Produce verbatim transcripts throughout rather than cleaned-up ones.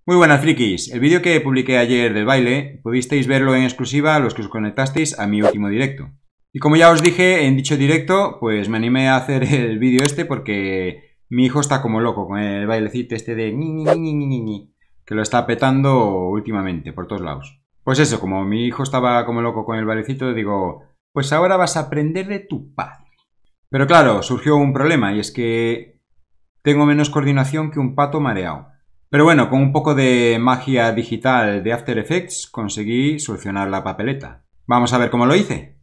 Muy buenas frikis, el vídeo que publiqué ayer del baile pudisteis verlo en exclusiva los que os conectasteis a mi último directo. Y como ya os dije en dicho directo, pues me animé a hacer el vídeo este porque mi hijo está como loco con el bailecito este de ni, ni, ni, ni, ni, ni, que lo está petando últimamente por todos lados. Pues eso, como mi hijo estaba como loco con el bailecito, digo, pues ahora vas a aprender de tu padre. Pero claro, surgió un problema y es que tengo menos coordinación que un pato mareado. Pero bueno, con un poco de magia digital de After Effects conseguí solucionar la papeleta. Vamos a ver cómo lo hice.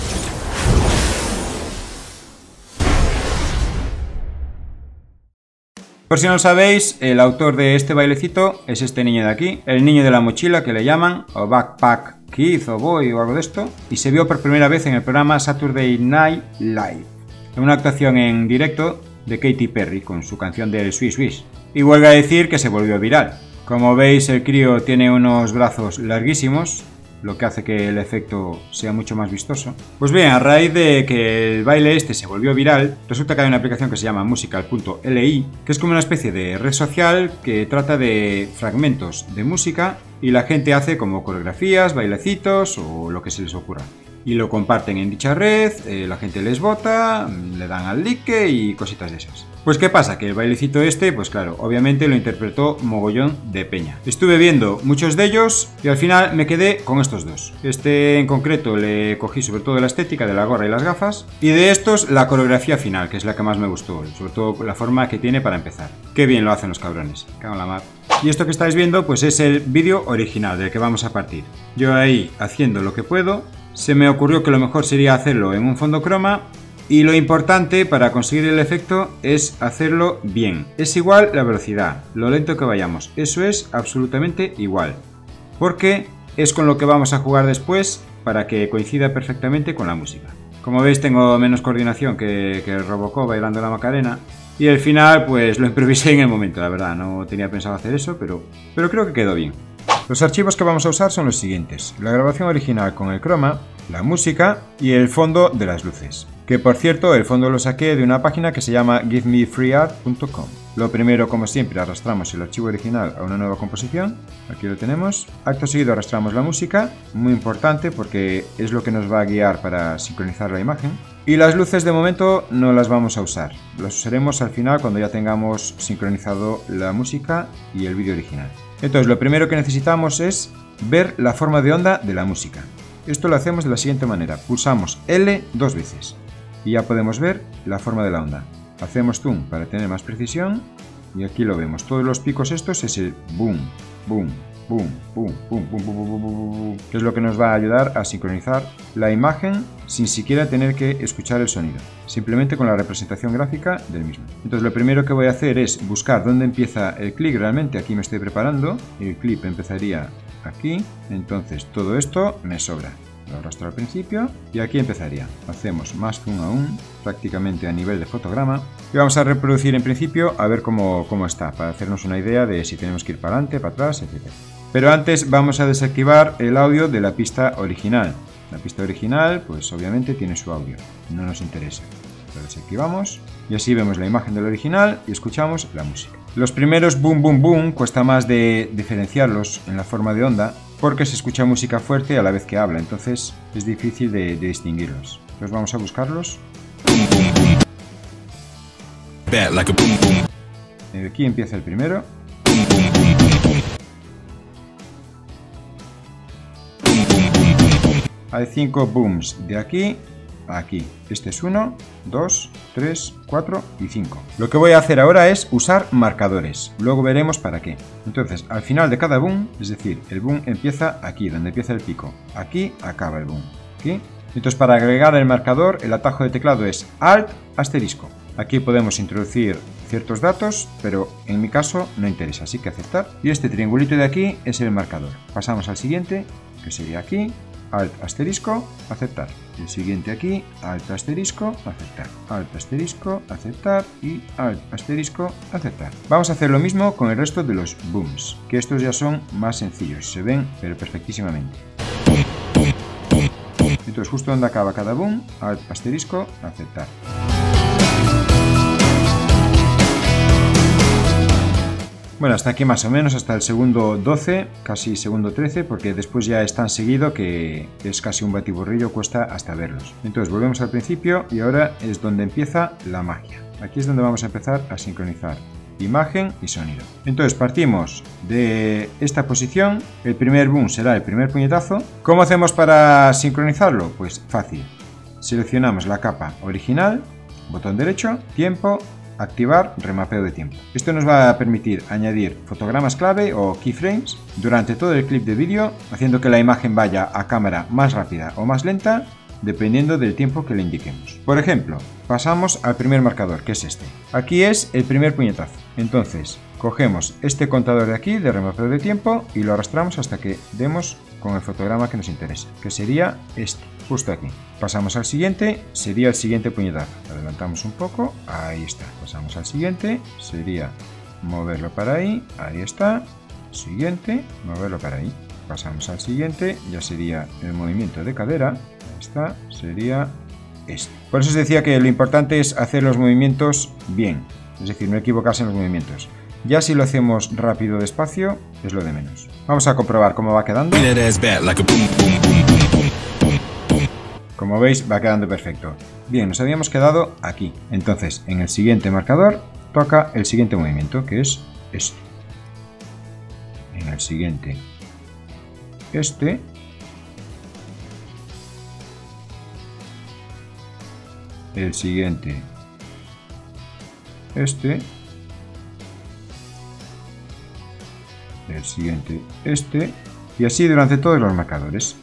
Por si no lo sabéis, el autor de este bailecito es este niño de aquí, el niño de la mochila que le llaman, o Backpack Kid o Boy o algo de esto, y se vio por primera vez en el programa Saturday Night Live, en una actuación en directo de Katy Perry con su canción del Swish Swish. Y vuelve a decir que se volvió viral. Como veis, el crío tiene unos brazos larguísimos, lo que hace que el efecto sea mucho más vistoso. Pues bien, a raíz de que el baile este se volvió viral, resulta que hay una aplicación que se llama musical punto L I, que es como una especie de red social que trata de fragmentos de música y la gente hace como coreografías, bailecitos o lo que se les ocurra. Y lo comparten en dicha red, eh, la gente les vota, le dan al like y cositas de esas. Pues ¿qué pasa? Que el bailecito este, pues claro, obviamente lo interpretó mogollón de peña. Estuve viendo muchos de ellos y al final me quedé con estos dos. Este en concreto le cogí sobre todo la estética de la gorra y las gafas, y de estos la coreografía final, que es la que más me gustó, sobre todo la forma que tiene para empezar. Qué bien lo hacen los cabrones, cago en la mar. Y esto que estáis viendo pues es el vídeo original del que vamos a partir. Yo ahí haciendo lo que puedo. Se me ocurrió que lo mejor sería hacerlo en un fondo croma y lo importante para conseguir el efecto es hacerlo bien. Es igual la velocidad, lo lento que vayamos, eso es absolutamente igual. Porque es con lo que vamos a jugar después para que coincida perfectamente con la música. Como veis tengo menos coordinación que, que el Robocop bailando la Macarena. Y el final pues lo improvisé en el momento, la verdad, no tenía pensado hacer eso, pero, pero creo que quedó bien. Los archivos que vamos a usar son los siguientes: la grabación original con el croma, la música y el fondo de las luces. Que por cierto, el fondo lo saqué de una página que se llama give me free art punto com. Lo primero, como siempre, arrastramos el archivo original a una nueva composición. Aquí lo tenemos. Acto seguido arrastramos la música, muy importante porque es lo que nos va a guiar para sincronizar la imagen. Y las luces de momento no las vamos a usar. Las usaremos al final cuando ya tengamos sincronizado la música y el vídeo original. Entonces lo primero que necesitamos es ver la forma de onda de la música. Esto lo hacemos de la siguiente manera. Pulsamos L dos veces y ya podemos ver la forma de la onda. Hacemos zoom para tener más precisión y aquí lo vemos. Todos los picos estos es el boom, boom, boom, boom, boom, boom, boom, boom, boom, que es lo que nos va a ayudar a sincronizar la imagen sin siquiera tener que escuchar el sonido, simplemente con la representación gráfica del mismo. Entonces lo primero que voy a hacer es buscar dónde empieza el clic realmente. Aquí me estoy preparando, el clip empezaría aquí, entonces todo esto me sobra. Lo arrastro al principio y aquí empezaría. Hacemos más zoom aún, prácticamente a nivel de fotograma, y vamos a reproducir en principio a ver cómo, cómo está, para hacernos una idea de si tenemos que ir para adelante, para atrás, etcétera. Pero antes vamos a desactivar el audio de la pista original. La pista original, pues obviamente tiene su audio, no nos interesa. Lo desactivamos y así vemos la imagen del original y escuchamos la música. Los primeros boom boom boom cuesta más de diferenciarlos en la forma de onda porque se escucha música fuerte a la vez que habla, entonces es difícil de, de distinguirlos. Entonces vamos a buscarlos. Aquí empieza el primero. Hay cinco booms de aquí a aquí. Este es uno, dos, tres, cuatro y cinco. Lo que voy a hacer ahora es usar marcadores. Luego veremos para qué. Entonces, al final de cada boom, es decir, el boom empieza aquí, donde empieza el pico. Aquí acaba el boom. ¿Aquí? Entonces, para agregar el marcador, el atajo de teclado es Alt asterisco. Aquí podemos introducir ciertos datos, pero en mi caso no interesa, así que aceptar. Y este triangulito de aquí es el marcador. Pasamos al siguiente, que sería aquí. Alt asterisco, aceptar. El siguiente aquí, Alt asterisco, aceptar. Alt asterisco, aceptar y Alt asterisco, aceptar. Vamos a hacer lo mismo con el resto de los booms, que estos ya son más sencillos, se ven pero perfectísimamente. Entonces justo donde acaba cada boom, Alt asterisco, aceptar. Bueno, hasta aquí más o menos, hasta el segundo doce, casi segundo trece, porque después ya es tan seguido que es casi un batiburrillo, cuesta hasta verlos. Entonces volvemos al principio y ahora es donde empieza la magia. Aquí es donde vamos a empezar a sincronizar imagen y sonido. Entonces partimos de esta posición, el primer boom será el primer puñetazo. ¿Cómo hacemos para sincronizarlo? Pues fácil. Seleccionamos la capa original, botón derecho, tiempo, activar remapeo de tiempo. Esto nos va a permitir añadir fotogramas clave o keyframes durante todo el clip de vídeo, haciendo que la imagen vaya a cámara más rápida o más lenta, dependiendo del tiempo que le indiquemos. Por ejemplo, pasamos al primer marcador, que es este. Aquí es el primer puñetazo. Entonces, cogemos este contador de aquí, de remapeo de tiempo, y lo arrastramos hasta que demos con el fotograma que nos interesa, que sería este, justo aquí. Pasamos al siguiente, sería el siguiente puñetazo. Adelantamos un poco, ahí está. Pasamos al siguiente, sería moverlo para ahí, ahí está. Siguiente, moverlo para ahí. Pasamos al siguiente, ya sería el movimiento de cadera. Ahí está, sería este. Por eso os decía que lo importante es hacer los movimientos bien, es decir, no equivocarse en los movimientos. Ya si lo hacemos rápido o despacio, es lo de menos. Vamos a comprobar cómo va quedando. Como veis, va quedando perfecto. Bien, nos habíamos quedado aquí. Entonces, en el siguiente marcador, toca el siguiente movimiento, que es este. En el siguiente, este. El siguiente, este. El siguiente, este. Y así durante todos los marcadores.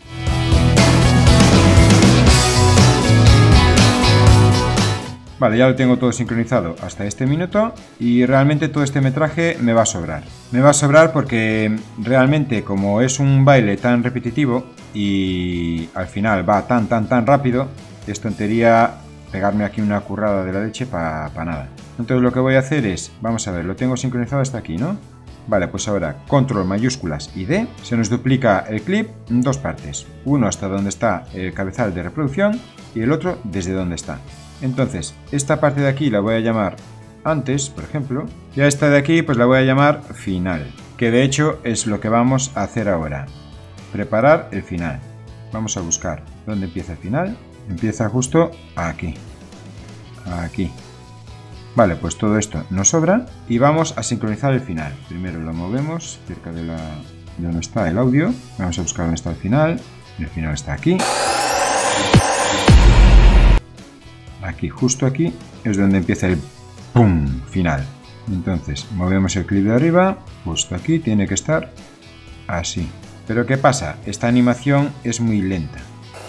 Vale, ya lo tengo todo sincronizado hasta este minuto y realmente todo este metraje me va a sobrar. Me va a sobrar porque realmente como es un baile tan repetitivo y al final va tan tan tan rápido, es tontería pegarme aquí una currada de la leche para pa nada. Entonces lo que voy a hacer es, vamos a ver, lo tengo sincronizado hasta aquí, ¿no? Vale, pues ahora control mayúsculas y D, se nos duplica el clip en dos partes. Uno hasta donde está el cabezal de reproducción y el otro desde donde está. Entonces, esta parte de aquí la voy a llamar antes, por ejemplo, y a esta de aquí pues la voy a llamar final, que de hecho es lo que vamos a hacer ahora. Preparar el final. Vamos a buscar dónde empieza el final. Empieza justo aquí. Aquí. Vale, pues todo esto nos sobra y vamos a sincronizar el final. Primero lo movemos cerca de, la, de donde está el audio. Vamos a buscar dónde está el final. El final está aquí. Aquí, justo aquí, es donde empieza el ¡pum! Final. Entonces, movemos el clip de arriba, justo aquí, tiene que estar así. Pero ¿qué pasa? Esta animación es muy lenta.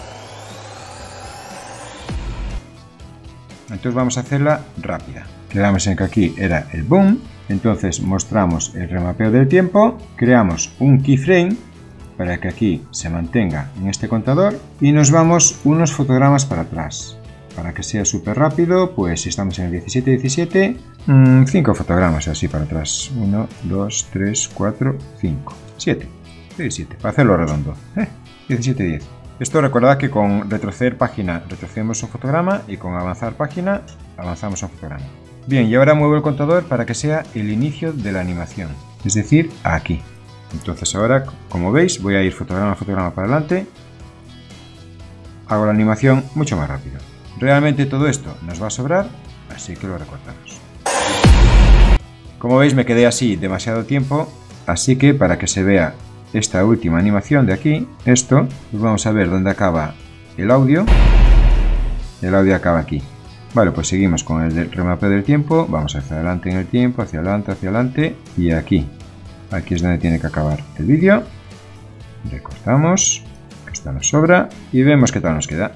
Entonces vamos a hacerla rápida. Quedamos en que aquí era el boom, entonces mostramos el remapeo del tiempo, creamos un keyframe para que aquí se mantenga en este contador y nos vamos unos fotogramas para atrás. Para que sea súper rápido, pues si estamos en el diecisiete diecisiete, cinco fotogramas así para atrás. uno, dos, tres, cuatro, cinco, siete. siete, para hacerlo redondo. Eh, diecisiete diez. Esto recordad que con retroceder página retrocedemos un fotograma y con avanzar página avanzamos un fotograma. Bien, y ahora muevo el contador para que sea el inicio de la animación, es decir, aquí. Entonces ahora, como veis, voy a ir fotograma a fotograma para adelante. Hago la animación mucho más rápido. Realmente todo esto nos va a sobrar, así que lo recortamos. Como veis me quedé así demasiado tiempo, así que para que se vea esta última animación de aquí, esto, pues vamos a ver dónde acaba el audio. El audio acaba aquí. Vale, pues seguimos con el remapeo del tiempo, vamos hacia adelante en el tiempo, hacia adelante, hacia adelante y aquí. Aquí es donde tiene que acabar el vídeo. Recortamos, que esto nos sobra y vemos qué tal nos queda.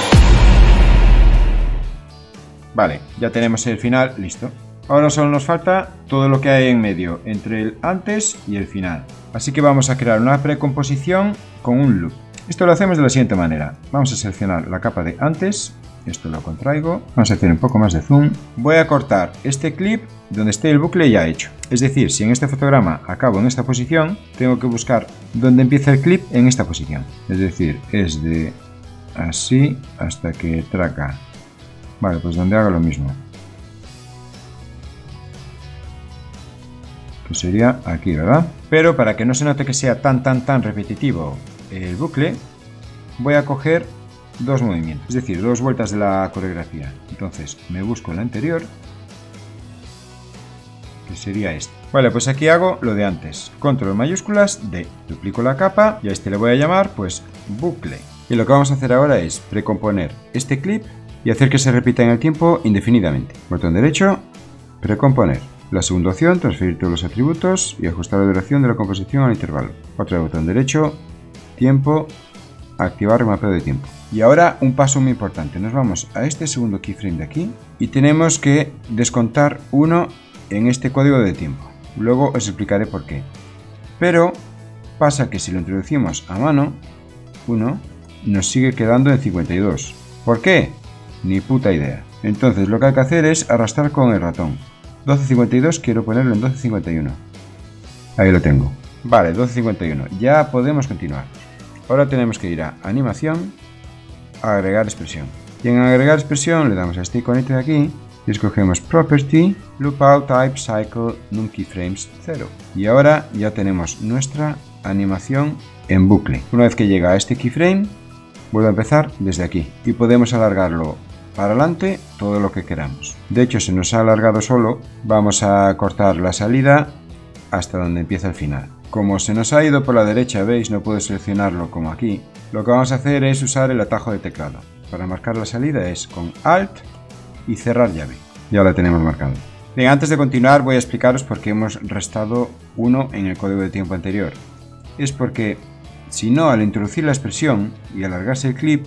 Vale, ya tenemos el final listo. Ahora solo nos falta todo lo que hay en medio, entre el antes y el final. Así que vamos a crear una precomposición con un loop. Esto lo hacemos de la siguiente manera. Vamos a seleccionar la capa de antes. Esto lo contraigo. Vamos a hacer un poco más de zoom. Voy a cortar este clip donde esté el bucle ya hecho. Es decir, si en este fotograma acabo en esta posición, tengo que buscar dónde empieza el clip en esta posición. Es decir, es de así hasta que traca. Vale, pues donde haga lo mismo. que sería aquí, ¿verdad? Pero para que no se note que sea tan tan tan repetitivo el bucle, voy a coger dos movimientos, es decir, dos vueltas de la coreografía. Entonces me busco la anterior, que sería este. Vale, pues aquí hago lo de antes. Control mayúsculas D. Duplico la capa y a este le voy a llamar pues bucle. Y lo que vamos a hacer ahora es precomponer este clip y hacer que se repita en el tiempo indefinidamente. Botón derecho, precomponer. La segunda opción, transferir todos los atributos y ajustar la duración de la composición al intervalo. Otro botón derecho, tiempo, activar remapeo de tiempo. Y ahora un paso muy importante. Nos vamos a este segundo keyframe de aquí y tenemos que descontar uno en este código de tiempo. Luego os explicaré por qué. Pero pasa que si lo introducimos a mano, uno nos sigue quedando en cincuenta y dos. ¿Por qué? Ni puta idea. Entonces lo que hay que hacer es arrastrar con el ratón. doce cincuenta y dos quiero ponerlo en doce cincuenta y uno. Ahí lo tengo. Vale, doce cincuenta y uno. Ya podemos continuar. Ahora tenemos que ir a animación, agregar expresión. Y en agregar expresión le damos a este iconito de aquí y escogemos Property, Loopout Type Cycle Num Keyframes cero. Y ahora ya tenemos nuestra animación en bucle. Una vez que llega a este keyframe, vuelve a empezar desde aquí y podemos alargarlo para adelante todo lo que queramos. De hecho, se nos ha alargado solo, vamos a cortar la salida hasta donde empieza el final. Como se nos ha ido por la derecha, veis, no puedo seleccionarlo como aquí. Lo que vamos a hacer es usar el atajo de teclado. Para marcar la salida es con Alt y cerrar llave. Ya la tenemos marcada. Bien, antes de continuar voy a explicaros por qué hemos restado uno en el código de tiempo anterior. Es porque, si no, al introducir la expresión y alargarse el clip,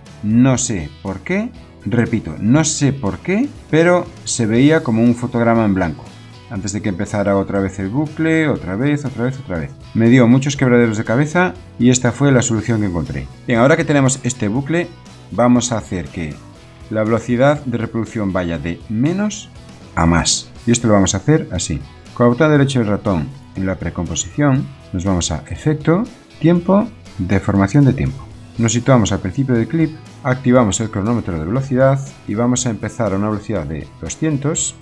no sé por qué, repito, no sé por qué, pero se veía como un fotograma en blanco. Antes de que empezara otra vez el bucle, otra vez, otra vez, otra vez. Me dio muchos quebraderos de cabeza y esta fue la solución que encontré. Bien, ahora que tenemos este bucle, vamos a hacer que la velocidad de reproducción vaya de menos a más. Y esto lo vamos a hacer así. Con el botón derecho del ratón en la precomposición, nos vamos a Efecto, Tiempo, Deformación de tiempo. Nos situamos al principio del clip, activamos el cronómetro de velocidad y vamos a empezar a una velocidad de doscientos.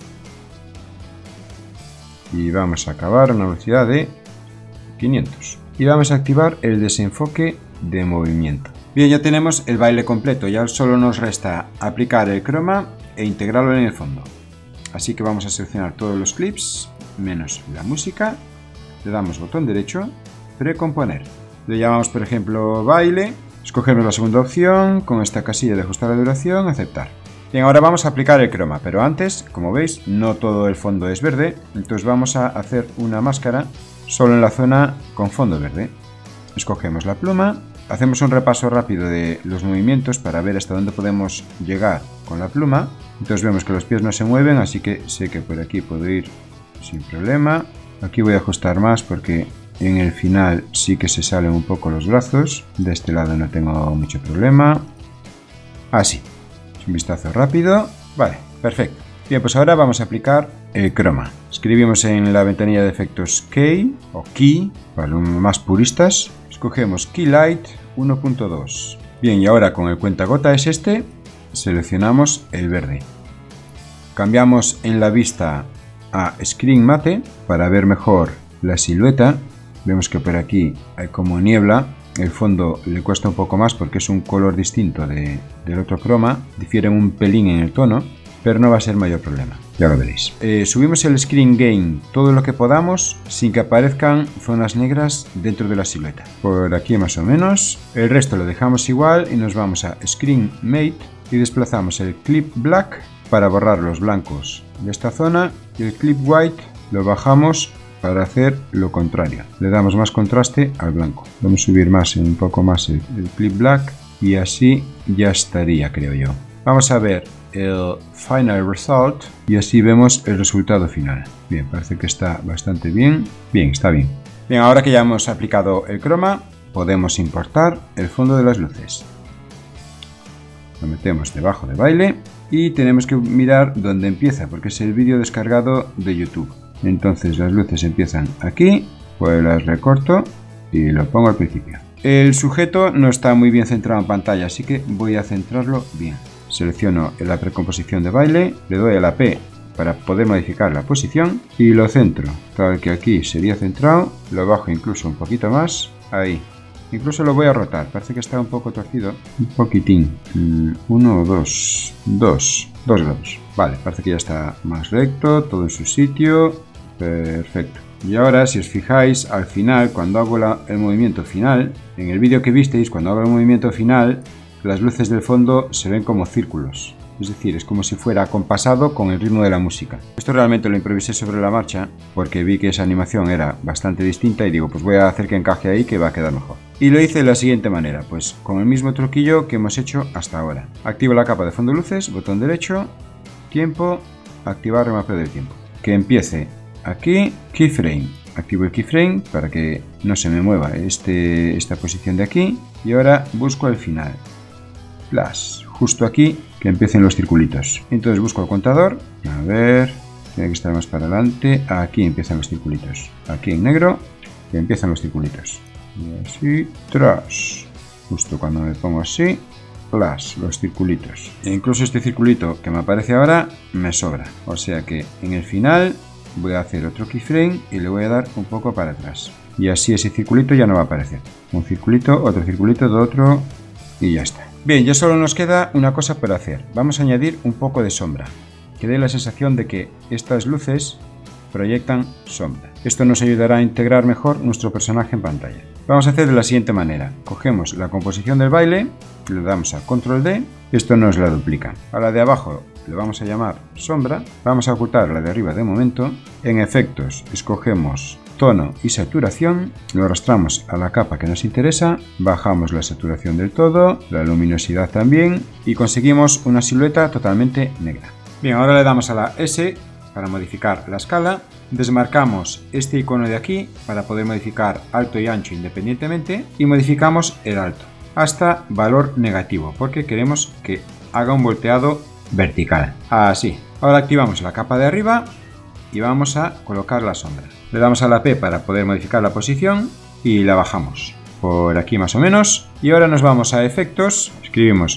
Y vamos a acabar a una velocidad de quinientos. Y vamos a activar el desenfoque de movimiento. Bien, ya tenemos el baile completo. Ya solo nos resta aplicar el croma e integrarlo en el fondo. Así que vamos a seleccionar todos los clips, menos la música. Le damos botón derecho, precomponer. Le llamamos, por ejemplo, baile. Escogemos la segunda opción, con esta casilla de ajustar la duración, aceptar. Bien, ahora vamos a aplicar el croma, pero antes, como veis, no todo el fondo es verde, entonces vamos a hacer una máscara solo en la zona con fondo verde. Escogemos la pluma, hacemos un repaso rápido de los movimientos para ver hasta dónde podemos llegar con la pluma. Entonces vemos que los pies no se mueven, así que sé que por aquí puedo ir sin problema. Aquí voy a ajustar más porque en el final sí que se salen un poco los brazos. De este lado no tengo mucho problema. Así. Un vistazo rápido. Vale, perfecto. Bien, pues ahora vamos a aplicar el croma. Escribimos en la ventanilla de efectos Key o Key, para los más puristas. Escogemos Key Light uno punto dos. Bien, y ahora con el cuentagota es este, seleccionamos el verde. Cambiamos en la vista a Screen Matte para ver mejor la silueta. Vemos que por aquí hay como niebla. El fondo le cuesta un poco más porque es un color distinto de, del otro croma. Difiere un pelín en el tono, pero no va a ser mayor problema. Ya lo veréis. Eh, subimos el Screen Gain todo lo que podamos sin que aparezcan zonas negras dentro de la silueta. Por aquí más o menos. El resto lo dejamos igual y nos vamos a Screen Mate y desplazamos el Clip Black para borrar los blancos de esta zona y el Clip White lo bajamos para hacer lo contrario. Le damos más contraste al blanco. Vamos a subir más, un poco más el, el Clip Black y así ya estaría, creo yo. Vamos a ver el Final Result y así vemos el resultado final. Bien, parece que está bastante bien. Bien, está bien. Bien, ahora que ya hemos aplicado el croma, podemos importar el fondo de las luces. Lo metemos debajo de baile y tenemos que mirar dónde empieza porque es el vídeo descargado de YouTube. Entonces las luces empiezan aquí, pues las recorto y lo pongo al principio. El sujeto no está muy bien centrado en pantalla, así que voy a centrarlo bien. Selecciono la precomposición de baile, le doy a la P para poder modificar la posición y lo centro, tal que aquí sería centrado, lo bajo incluso un poquito más, ahí. Incluso lo voy a rotar, parece que está un poco torcido, un poquitín, uno o dos, dos, dos grados. Vale, parece que ya está más recto, todo en su sitio, perfecto. Y ahora, si os fijáis, al final, cuando hago la, el movimiento final, en el vídeo que visteis, cuando hago el movimiento final, las luces del fondo se ven como círculos. Es decir, es como si fuera acompasado con el ritmo de la música. Esto realmente lo improvisé sobre la marcha porque vi que esa animación era bastante distinta y digo, pues voy a hacer que encaje ahí, que va a quedar mejor. Y lo hice de la siguiente manera, pues con el mismo truquillo que hemos hecho hasta ahora. Activo la capa de fondo luces, botón derecho, tiempo, activar remapeo del tiempo. Que empiece aquí, keyframe. Activo el keyframe para que no se me mueva este, esta posición de aquí. Y ahora busco el final. Plus, justo aquí, que empiecen los circulitos. Entonces busco el contador. A ver, tiene que estar más para adelante. Aquí empiezan los circulitos. Aquí en negro, que empiezan los circulitos. Y así, tras. Justo cuando me pongo así, plus, los circulitos. E incluso este circulito que me aparece ahora, me sobra. O sea que en el final voy a hacer otro keyframe y le voy a dar un poco para atrás. Y así ese circulito ya no va a aparecer. Un circulito, otro circulito, de otro y ya está. Bien, ya solo nos queda una cosa por hacer. Vamos a añadir un poco de sombra, que dé la sensación de que estas luces proyectan sombra. Esto nos ayudará a integrar mejor nuestro personaje en pantalla. Vamos a hacer de la siguiente manera. Cogemos la composición del baile, le damos a control D, esto nos la duplica. A la de abajo le vamos a llamar sombra, vamos a ocultar la de arriba de momento. En efectos escogemos tono y saturación, lo arrastramos a la capa que nos interesa, bajamos la saturación del todo, la luminosidad también y conseguimos una silueta totalmente negra. Bien, ahora le damos a la S para modificar la escala, desmarcamos este icono de aquí para poder modificar alto y ancho independientemente y modificamos el alto hasta valor negativo porque queremos que haga un volteado vertical, así. Ahora activamos la capa de arriba y vamos a colocar la sombra. Le damos a la P para poder modificar la posición y la bajamos por aquí más o menos. Y ahora nos vamos a efectos, escribimos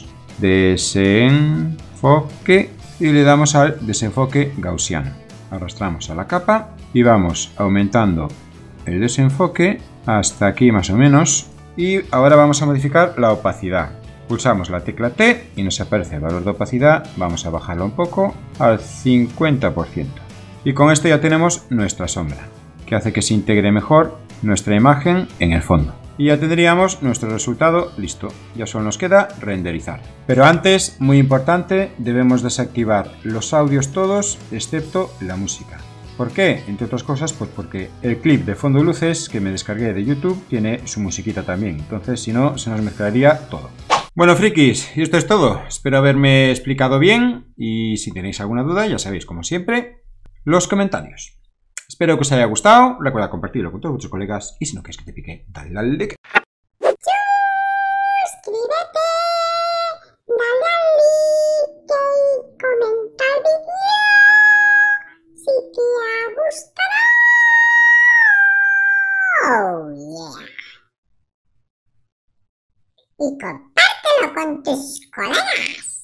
desenfoque y le damos al desenfoque gaussiano. Arrastramos a la capa y vamos aumentando el desenfoque hasta aquí más o menos. Y ahora vamos a modificar la opacidad. Pulsamos la tecla T y nos aparece el valor de opacidad. Vamos a bajarlo un poco al cincuenta por ciento. Y con esto ya tenemos nuestra sombra, que hace que se integre mejor nuestra imagen en el fondo. Y ya tendríamos nuestro resultado listo. Ya solo nos queda renderizar. Pero antes, muy importante, debemos desactivar los audios todos, excepto la música. ¿Por qué? Entre otras cosas, pues porque el clip de fondo luces que me descargué de YouTube tiene su musiquita también. Entonces, si no, se nos mezclaría todo. Bueno, frikis, y esto es todo. Espero haberme explicado bien. Y si tenéis alguna duda, ya sabéis, como siempre, los comentarios. Espero que os haya gustado. Recuerda compartirlo con todos vuestros colegas. Y si no quieres que te pique, dale al like. Suscríbete, dale al like y comenta el vídeo si te ha gustado. Oh yeah. Y compártelo con tus colegas.